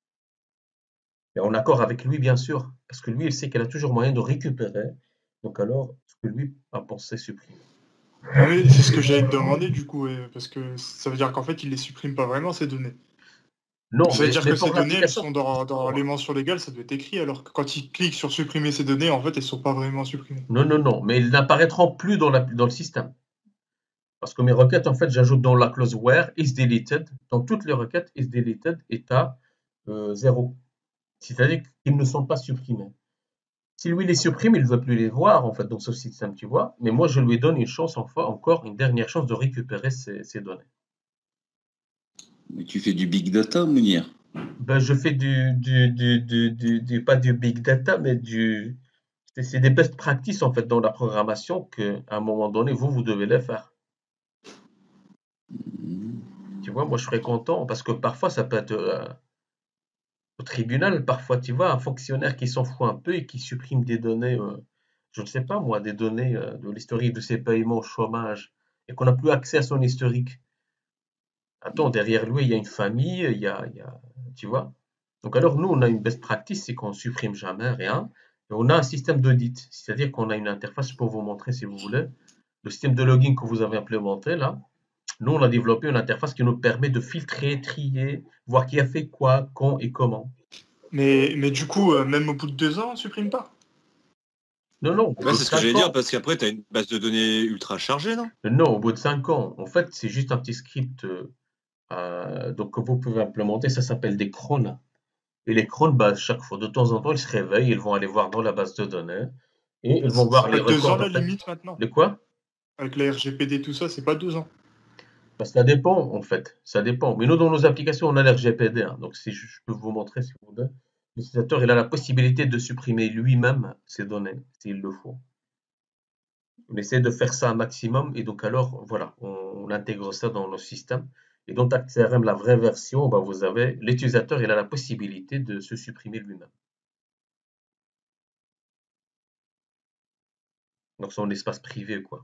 Et en accord avec lui, bien sûr, parce que lui, il sait qu'il a toujours moyen de récupérer. Donc alors, ce que lui a pensé supprimer. Oui, c'est ce que j'allais te demander du coup, ouais, parce que ça veut dire qu'en fait, il les supprime pas vraiment ces données. Non, Ça veut mais, dire mais que ces pour données, elles l'application, sont dans, dans les mentions légales, ça doit être écrit, alors que quand il clique sur supprimer ces données, en fait, elles sont pas vraiment supprimées. non, non, non, mais ils n'apparaîtront plus dans, la, dans le système. Parce que mes requêtes, en fait, j'ajoute dans la clause where is deleted. Dans toutes les requêtes, is deleted est à euh, zéro. C'est-à-dire qu'ils ne sont pas supprimés. Si lui les supprime, il ne veut plus les voir en fait dans ce système, tu vois. Mais moi, je lui donne une chance, enfin, encore une dernière chance de récupérer ces, ces données. Mais tu fais du big data, Mounir? Ben, je fais du, du, du, du, du- du- pas du big data, mais du, c'est c'est des best practices en fait dans la programmation que, à un moment donné, vous, vous devez les faire. Mhm. Tu vois, moi, je serais content parce que parfois, ça peut être euh, au tribunal, parfois, tu vois, un fonctionnaire qui s'en fout un peu et qui supprime des données, euh, je ne sais pas moi, des données euh, de l'historique de ses paiements au chômage et qu'on n'a plus accès à son historique. Attends, derrière lui, il y a une famille, il y a, il y a- tu vois. Donc alors, nous, on a une best practice, c'est qu'on supprime jamais rien. Et on a un système d'audit, c'est-à-dire qu'on a une interface, je peux vous montrer si vous voulez. Le système de login que vous avez implémenté là, nous, on a développé une interface qui nous permet de filtrer, trier, voir qui a fait quoi, quand et comment. Mais, mais du coup, euh, même au bout de deux ans, on supprime pas. Non, non, au Ouais, bout de c'est ce que cinq j'allais dire, ans. parce qu'après, tu as une base de données ultra chargée, non? Non, au bout de cinq ans. En fait, c'est juste un petit script euh, euh, donc, que vous pouvez implémenter. Ça s'appelle des cron. Et les cron, bah, chaque fois, de temps en temps, ils se réveillent, ils vont aller voir dans la base de données et ils vont C'est voir c'est les pas deux ans records. la En fait. limite maintenant. De quoi? Avec la R G P D, tout ça, c'est pas deux ans. Bah, ça dépend, en fait. Ça dépend. Mais nous, dans nos applications, on a l'R G P D. Hein. Donc, si je, je peux vous montrer, si vous voulez, l'utilisateur, il a la possibilité de supprimer lui-même ces données, s'il le faut. On essaie de faire ça un maximum et donc alors, voilà, on, on intègre ça dans nos systèmes. Et dans Tact C R M, la vraie version, bah, vous avez, l'utilisateur, il a la possibilité de se supprimer lui-même. Donc, son espace privé, quoi.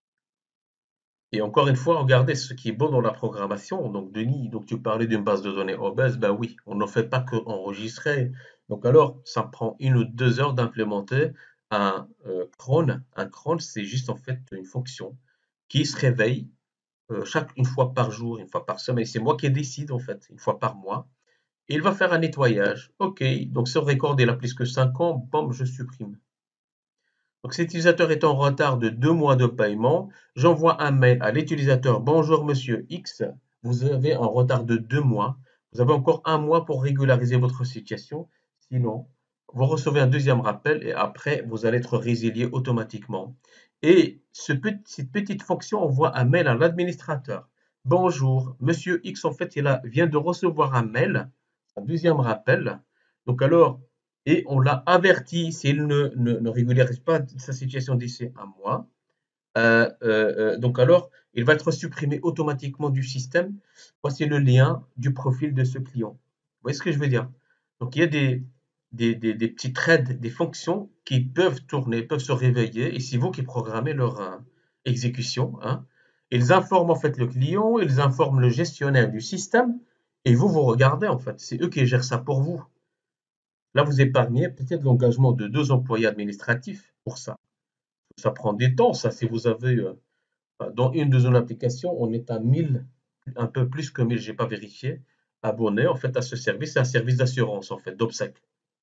Et encore une fois, regardez ce qui est beau dans la programmation. Donc, Denis, donc tu parlais d'une base de données obèse, ben oui, on ne fait pas qu'enregistrer. Donc alors, ça prend une ou deux heures d'implémenter un euh, cron. Un cron, c'est juste en fait une fonction qui se réveille euh, chaque une fois par jour, une fois par semaine. C'est moi qui décide en fait, une fois par mois. Et il va faire un nettoyage. OK, donc ce record, il a plus que cinq ans, bam, je supprime. Donc, cet utilisateur est en retard de deux mois de paiement. J'envoie un mail à l'utilisateur. Bonjour, monsieur X. Vous avez un retard de deux mois. Vous avez encore un mois pour régulariser votre situation. Sinon, vous recevez un deuxième rappel et après, vous allez être résilié automatiquement. Et ce petit, cette petite fonction envoie un mail à l'administrateur. Bonjour, monsieur X, en fait, il a, vient de recevoir un mail, un deuxième rappel. Donc, alors, et on l'a averti s'il ne, ne, ne régularise pas sa situation d'ici un mois. Euh, euh, euh, donc alors, il va être supprimé automatiquement du système. Voici le lien du profil de ce client. Vous voyez ce que je veux dire? Donc il y a des, des, des, des petits threads, des fonctions qui peuvent tourner, peuvent se réveiller, et c'est vous qui programmez leur euh, exécution. Hein. Ils informent en fait le client, ils informent le gestionnaire du système, et vous, vous regardez en fait. C'est eux qui gèrent ça pour vous. Là, vous épargnez peut-être l'engagement de deux employés administratifs pour ça. Ça prend du temps, ça. Si vous avez, euh, dans une de nos applications, on est à mille, un peu plus que mille, je n'ai pas vérifié, abonnés en fait à ce service. C'est un service d'assurance en fait, d'obsèques.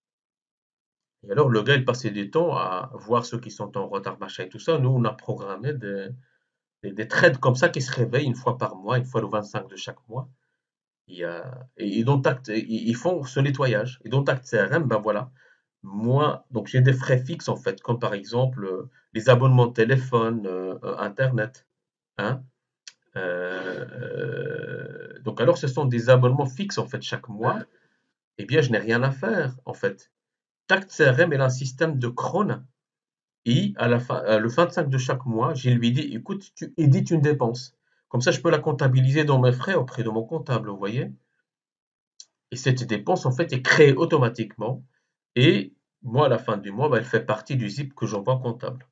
Et alors, le gars, il passait du temps à voir ceux qui sont en retard, machin et tout ça. Nous, on a programmé des, des, des trades comme ça qui se réveillent une fois par mois, une fois le vingt-cinq de chaque mois. Et, euh, et, et dont Tact- et- ils font ce nettoyage. Et dans Tact C R M, ben voilà, moi, donc j'ai des frais fixes en fait, comme par exemple euh, les abonnements de téléphone, euh, euh, Internet. Hein, euh, euh, donc alors ce sont des abonnements fixes en fait chaque mois. Eh bien, je n'ai rien à faire en fait. Tact C R M est un système de cron et à la fin, à le vingt-cinq de chaque mois, je lui dis, écoute, tu édites une dépense. Comme ça, je peux la comptabiliser dans mes frais auprès de mon comptable, vous voyez. Et cette dépense en fait est créée automatiquement. Et moi, à la fin du mois, bah, elle fait partie du zip que j'envoie comptable.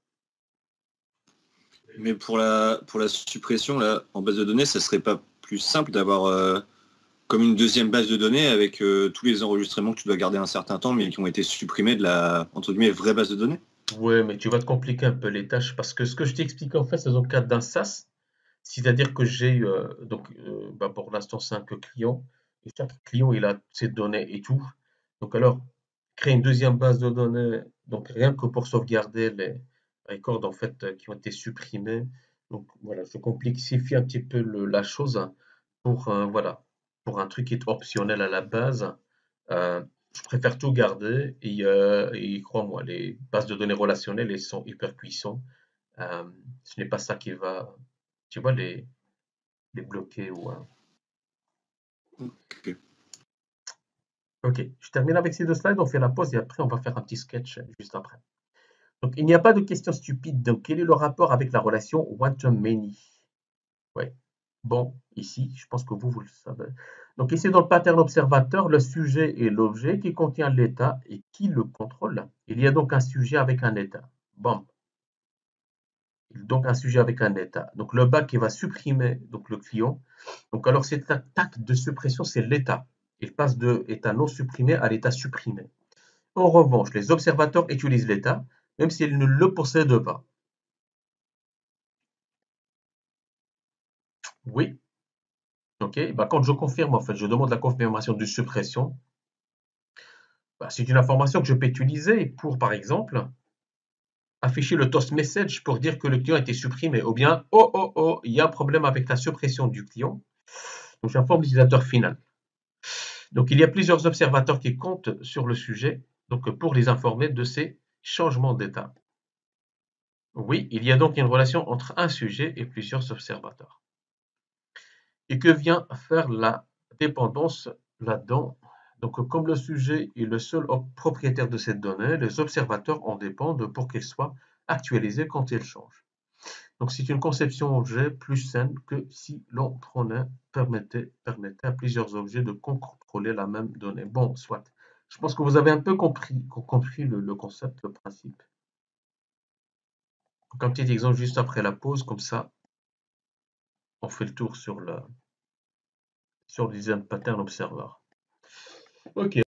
Mais pour la, pour la suppression, là, en base de données, ça serait pas plus simple d'avoir euh, comme une deuxième base de données avec euh, tous les enregistrements que tu dois garder un certain temps, mais qui ont été supprimés de la, entre guillemets, vraie base de données? Ouais, mais tu vas te compliquer un peu les tâches parce que ce que je t'ai expliqué en fait, c'est dans le cadre d'un SaaS, c'est-à-dire que j'ai euh, donc euh, bah, pour l'instant cinq clients et chaque client il a ses données et tout. Donc alors créer une deuxième base de données, donc rien que pour sauvegarder les records en fait euh, qui ont été supprimés. Donc voilà, je complexifie un petit peu le- la chose pour euh, voilà pour un truc qui est optionnel à la base. Euh, je préfère tout garder et, euh, et crois-moi, les bases de données relationnelles, elles sont hyper puissantes. Euh, ce n'est pas ça qui va, tu vois, les, les bloquer ou. euh. Ok. Ok, je termine avec ces deux slides, on fait la pause et après on va faire un petit sketch euh, juste après. Donc il n'y a pas de question stupide. Donc quel est le rapport avec la relation one-to-many? Ouais. Bon, ici, je pense que vous, vous le savez. Donc ici, dans le pattern observateur, le sujet est l'objet qui contient l'état et qui le contrôle. Il y a donc un sujet avec un état. Bon. Donc un sujet avec un état. Donc le bac qui va supprimer donc le client. Donc alors cette attaque de suppression, c'est l'état. Il passe de état non supprimé à l'état supprimé. En revanche, les observateurs utilisent l'état, même s'ils ne le possèdent pas. Oui, ok. Bah, quand je confirme, en fait, je demande la confirmation de suppression. Bah, c'est une information que je peux utiliser pour, par exemple, afficher le toast message pour dire que le client a été supprimé, ou bien, oh, oh, oh, il y a un problème avec la suppression du client. Donc, j'informe l'utilisateur final. Donc, il y a plusieurs observateurs qui comptent sur le sujet, donc pour les informer de ces changements d'état. Oui, il y a donc une relation entre un sujet et plusieurs observateurs. Et que vient faire la dépendance là-dedans? Donc, comme le sujet est le seul propriétaire de cette donnée, les observateurs en dépendent pour qu'elle soit actualisée quand elle change. Donc, c'est une conception objet plus saine que si l'on prenait, permettait, permettait à plusieurs objets de contrôler la même donnée. Bon, soit. Je pense que vous avez un peu compris, compris le, le concept, le principe. Donc, un petit exemple juste après la pause, comme ça, on fait le tour sur le, sur le design pattern observer. Ok.